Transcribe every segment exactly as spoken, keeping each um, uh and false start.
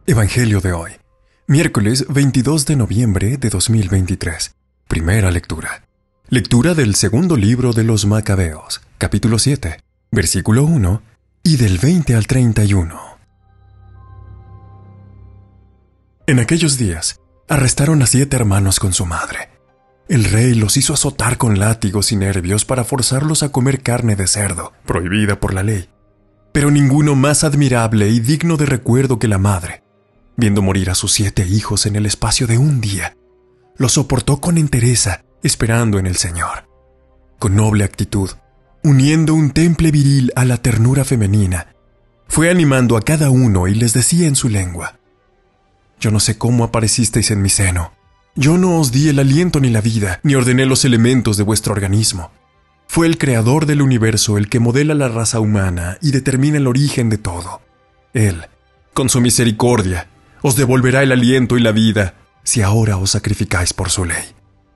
Evangelio de hoy, miércoles veintidós de noviembre de dos mil veintitrés. Primera lectura. Lectura del segundo libro de los Macabeos, capítulo siete, versículo uno, y del veinte al treinta y uno. En aquellos días, arrestaron a siete hermanos con su madre. El rey los hizo azotar con látigos y nervios para forzarlos a comer carne de cerdo, prohibida por la ley. Pero ninguno más admirable y digno de recuerdo que la madre, viendo morir a sus siete hijos en el espacio de un día, los soportó con entereza, esperando en el Señor. Con noble actitud, uniendo un temple viril a la ternura femenina, fue animando a cada uno y les decía en su lengua: «Yo no sé cómo aparecisteis en mi seno. Yo no os di el aliento ni la vida, ni ordené los elementos de vuestro organismo. Fue el Creador del universo el que modela la raza humana y determina el origen de todo. Él, con su misericordia, os devolverá el aliento y la vida si ahora os sacrificáis por su ley».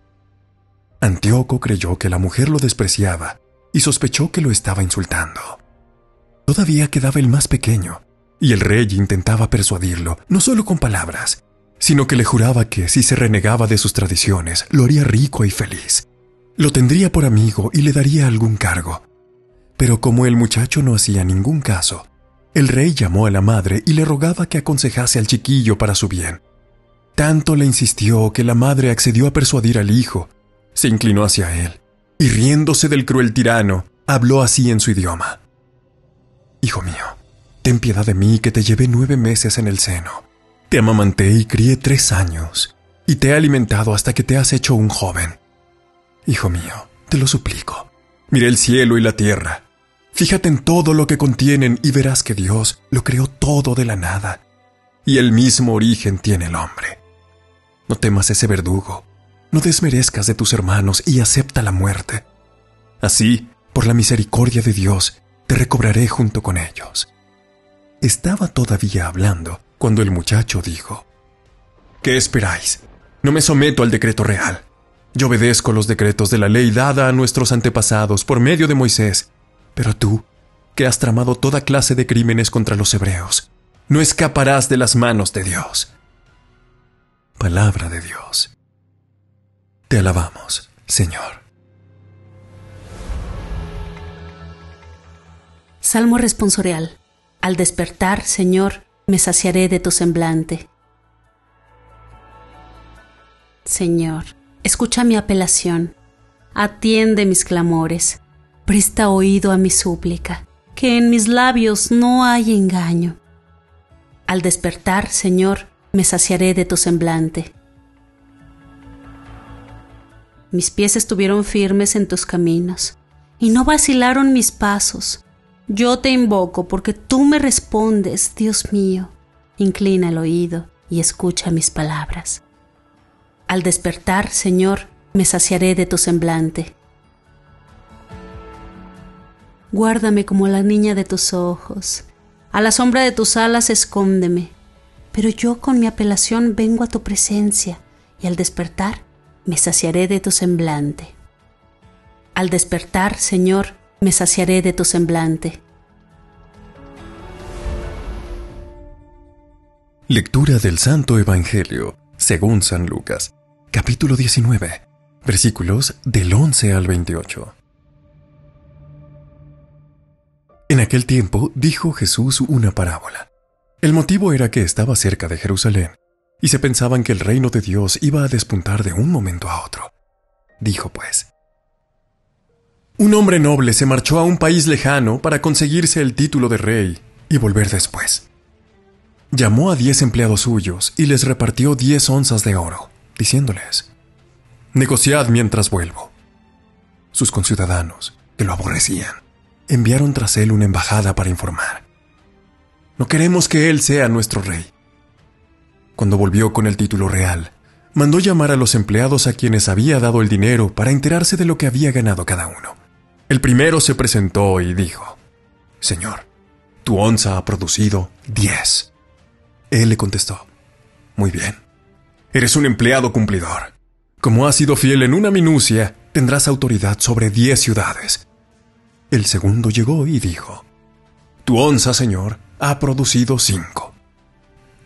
Antíoco creyó que la mujer lo despreciaba y sospechó que lo estaba insultando. Todavía quedaba el más pequeño, y el rey intentaba persuadirlo, no solo con palabras, sino que le juraba que si se renegaba de sus tradiciones, lo haría rico y feliz. Lo tendría por amigo y le daría algún cargo. Pero como el muchacho no hacía ningún caso, el rey llamó a la madre y le rogaba que aconsejase al chiquillo para su bien. Tanto le insistió que la madre accedió a persuadir al hijo. Se inclinó hacia él y, riéndose del cruel tirano, habló así en su idioma: «Hijo mío, ten piedad de mí que te llevé nueve meses en el seno. Te amamanté y crié tres años, y te he alimentado hasta que te has hecho un joven. Hijo mío, te lo suplico, mira el cielo y la tierra. Fíjate en todo lo que contienen y verás que Dios lo creó todo de la nada, y el mismo origen tiene el hombre. No temas ese verdugo, no desmerezcas de tus hermanos y acepta la muerte. Así, por la misericordia de Dios, te recobraré junto con ellos». Estaba todavía hablando cuando el muchacho dijo: «¿Qué esperáis? No me someto al decreto real. Yo obedezco los decretos de la ley dada a nuestros antepasados por medio de Moisés. Pero tú, que has tramado toda clase de crímenes contra los hebreos, no escaparás de las manos de Dios». Palabra de Dios. Te alabamos, Señor. Salmo responsorial. Al despertar, Señor, me saciaré de tu semblante. Señor, escucha mi apelación, atiende mis clamores, presta oído a mi súplica, que en mis labios no hay engaño. Al despertar, Señor, me saciaré de tu semblante. Mis pies estuvieron firmes en tus caminos, y no vacilaron mis pasos. Yo te invoco porque tú me respondes, Dios mío. Inclina el oído y escucha mis palabras. Al despertar, Señor, me saciaré de tu semblante. Guárdame como la niña de tus ojos. A la sombra de tus alas escóndeme. Pero yo con mi apelación vengo a tu presencia, y al despertar me saciaré de tu semblante. Al despertar, Señor, me saciaré de tu semblante. Lectura del Santo Evangelio según San Lucas, capítulo diecinueve, versículos del once al veintiocho. En aquel tiempo dijo Jesús una parábola. El motivo era que estaba cerca de Jerusalén, y se pensaban que el reino de Dios iba a despuntar de un momento a otro. Dijo pues: «Un hombre noble se marchó a un país lejano para conseguirse el título de rey y volver después. Llamó a diez empleados suyos y les repartió diez onzas de oro, diciéndoles: «Negociad mientras vuelvo». Sus conciudadanos, que lo aborrecían, enviaron tras él una embajada para informar: «No queremos que él sea nuestro rey». Cuando volvió con el título real, mandó llamar a los empleados a quienes había dado el dinero para enterarse de lo que había ganado cada uno. El primero se presentó y dijo: «Señor, tu onza ha producido diez». Él le contestó: «Muy bien, eres un empleado cumplidor. Como has sido fiel en una minucia, tendrás autoridad sobre diez ciudades». El segundo llegó y dijo: «Tu onza, señor, ha producido cinco».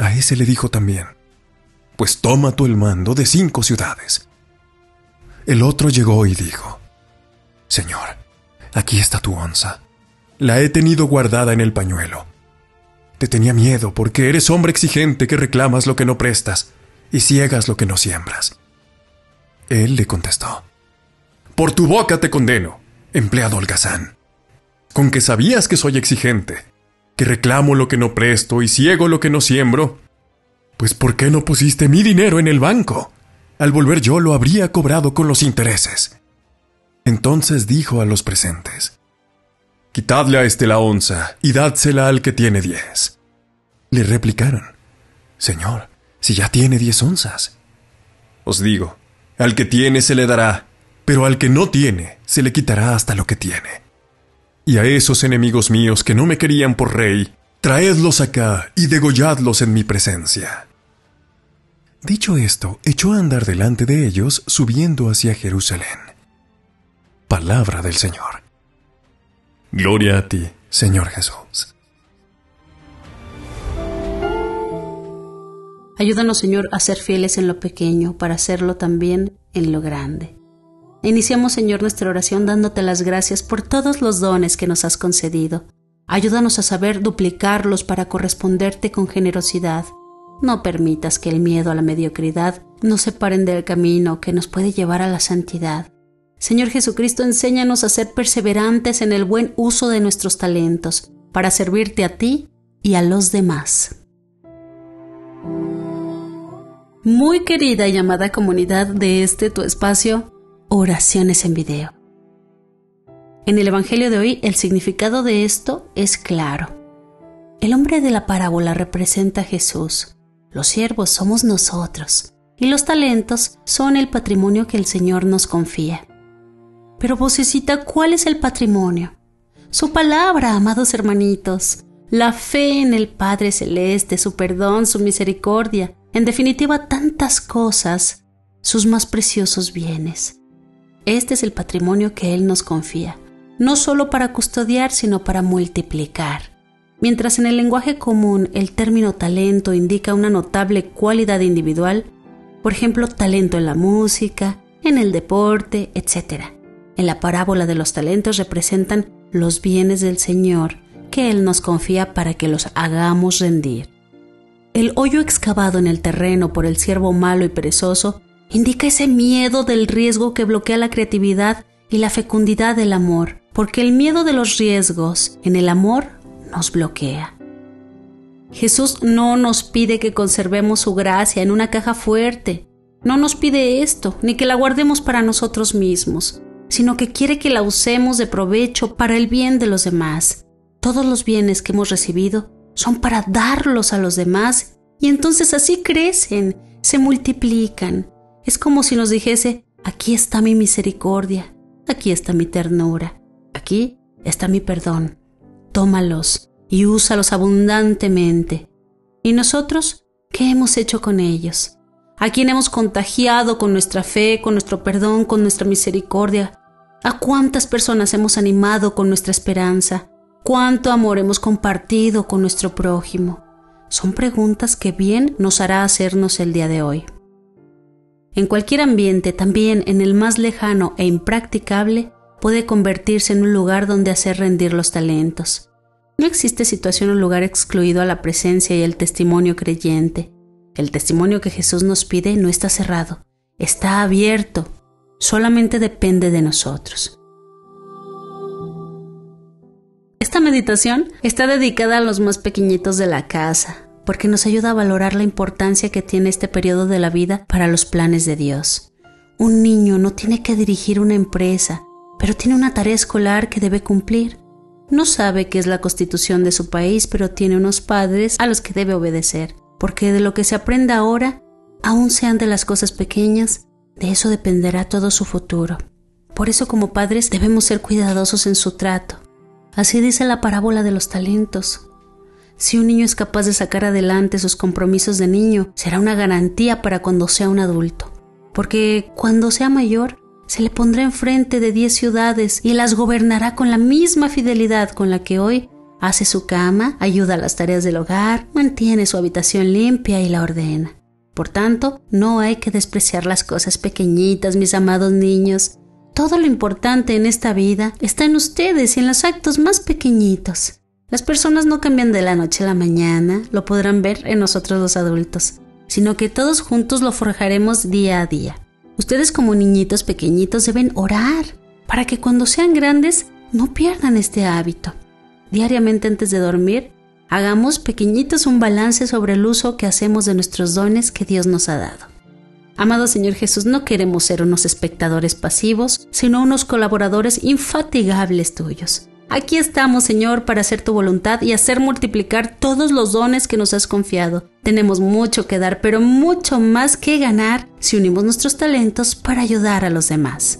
A ese le dijo también: pues toma tú el mando de cinco ciudades. El otro llegó y dijo: Señor, aquí está tu onza. La he tenido guardada en el pañuelo. Te tenía miedo porque eres hombre exigente que reclamas lo que no prestas y ciegas lo que no siembras. Él le contestó: por tu boca te condeno, empleado holgazán. Con que sabías que soy exigente, que reclamo lo que no presto y ciego lo que no siembro, pues ¿por qué no pusiste mi dinero en el banco? Al volver yo lo habría cobrado con los intereses. Entonces dijo a los presentes: quitadle a este la onza y dádsela al que tiene diez. Le replicaron: Señor, si ya tiene diez onzas. Os digo, al que tiene se le dará, pero al que no tiene se le quitará hasta lo que tiene. Y a esos enemigos míos que no me querían por rey, traedlos acá y degolladlos en mi presencia. Dicho esto, echó a andar delante de ellos, subiendo hacia Jerusalén. Palabra del Señor. Gloria a ti, Señor Jesús. Ayúdanos, Señor, a ser fieles en lo pequeño, para hacerlo también en lo grande. Iniciamos, Señor, nuestra oración dándote las gracias por todos los dones que nos has concedido. Ayúdanos a saber duplicarlos para corresponderte con generosidad. No permitas que el miedo a la mediocridad nos separen del camino que nos puede llevar a la santidad. Señor Jesucristo, enséñanos a ser perseverantes en el buen uso de nuestros talentos, para servirte a ti y a los demás. Muy querida y amada comunidad de este tu espacio, Oraciones en Video. En el Evangelio de hoy, el significado de esto es claro. El hombre de la parábola representa a Jesús, los siervos somos nosotros, y los talentos son el patrimonio que el Señor nos confía. Pero vocecita, ¿cuál es el patrimonio? Su palabra, amados hermanitos, la fe en el Padre Celeste, su perdón, su misericordia, en definitiva tantas cosas, sus más preciosos bienes. Este es el patrimonio que Él nos confía, no solo para custodiar, sino para multiplicar. Mientras en el lenguaje común el término talento indica una notable cualidad individual, por ejemplo, talento en la música, en el deporte, etcétera. En la parábola de los talentos representan los bienes del Señor que Él nos confía para que los hagamos rendir. El hoyo excavado en el terreno por el siervo malo y perezoso indica ese miedo del riesgo que bloquea la creatividad y la fecundidad del amor, porque el miedo de los riesgos en el amor nos bloquea. Jesús no nos pide que conservemos su gracia en una caja fuerte, no nos pide esto, ni que la guardemos para nosotros mismos, sino que quiere que la usemos de provecho para el bien de los demás. Todos los bienes que hemos recibido son para darlos a los demás y entonces así crecen, se multiplican. Es como si nos dijese: aquí está mi misericordia, aquí está mi ternura, aquí está mi perdón. Tómalos y úsalos abundantemente. ¿Y nosotros qué hemos hecho con ellos? ¿A quién hemos contagiado con nuestra fe, con nuestro perdón, con nuestra misericordia? ¿A cuántas personas hemos animado con nuestra esperanza? ¿Cuánto amor hemos compartido con nuestro prójimo? Son preguntas que bien nos hará hacernos el día de hoy. En cualquier ambiente, también en el más lejano e impracticable, puede convertirse en un lugar donde hacer rendir los talentos. No existe situación o lugar excluido a la presencia y el testimonio creyente. El testimonio que Jesús nos pide no está cerrado, está abierto, solamente depende de nosotros. Esta meditación está dedicada a los más pequeñitos de la casa, porque nos ayuda a valorar la importancia que tiene este periodo de la vida para los planes de Dios. Un niño no tiene que dirigir una empresa, pero tiene una tarea escolar que debe cumplir. No sabe qué es la constitución de su país, pero tiene unos padres a los que debe obedecer, porque de lo que se aprenda ahora, aun sean de las cosas pequeñas, de eso dependerá todo su futuro. Por eso, como padres, debemos ser cuidadosos en su trato. Así dice la parábola de los talentos. Si un niño es capaz de sacar adelante sus compromisos de niño, será una garantía para cuando sea un adulto, porque cuando sea mayor, se le pondrá enfrente de diez ciudades y las gobernará con la misma fidelidad con la que hoy Hace su cama, ayuda a las tareas del hogar, mantiene su habitación limpia y la ordena. Por tanto, no hay que despreciar las cosas pequeñitas, mis amados niños. Todo lo importante en esta vida está en ustedes y en los actos más pequeñitos. Las personas no cambian de la noche a la mañana, lo podrán ver en nosotros los adultos, sino que todos juntos lo forjaremos día a día. Ustedes como niñitos pequeñitos deben orar para que cuando sean grandes no pierdan este hábito. Diariamente antes de dormir, hagamos pequeñitos un balance sobre el uso que hacemos de nuestros dones que Dios nos ha dado. Amado Señor Jesús, no queremos ser unos espectadores pasivos, sino unos colaboradores infatigables tuyos. Aquí estamos, Señor, para hacer tu voluntad y hacer multiplicar todos los dones que nos has confiado. Tenemos mucho que dar, pero mucho más que ganar si unimos nuestros talentos para ayudar a los demás.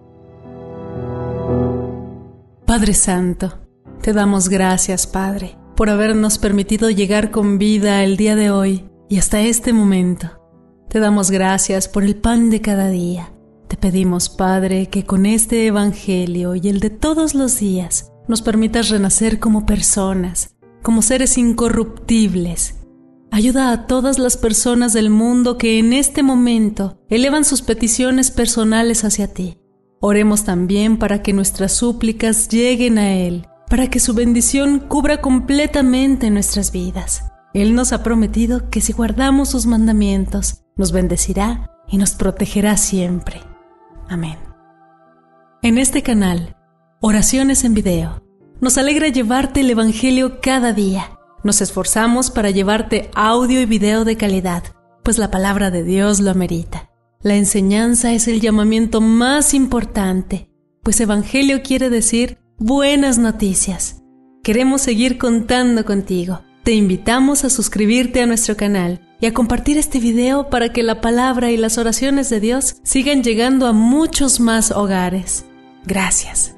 Padre Santo, te damos gracias, Padre, por habernos permitido llegar con vida el día de hoy y hasta este momento. Te damos gracias por el pan de cada día. Te pedimos, Padre, que con este evangelio y el de todos los días nos permitas renacer como personas, como seres incorruptibles. Ayuda a todas las personas del mundo que en este momento elevan sus peticiones personales hacia ti. Oremos también para que nuestras súplicas lleguen a Él, para que su bendición cubra completamente nuestras vidas. Él nos ha prometido que si guardamos sus mandamientos, nos bendecirá y nos protegerá siempre. Amén. En este canal, Oraciones en Video, nos alegra llevarte el Evangelio cada día. Nos esforzamos para llevarte audio y video de calidad, pues la palabra de Dios lo amerita. La enseñanza es el llamamiento más importante, pues Evangelio quiere decir buenas noticias. Queremos seguir contando contigo. Te invitamos a suscribirte a nuestro canal y a compartir este video para que la palabra y las oraciones de Dios sigan llegando a muchos más hogares. Gracias.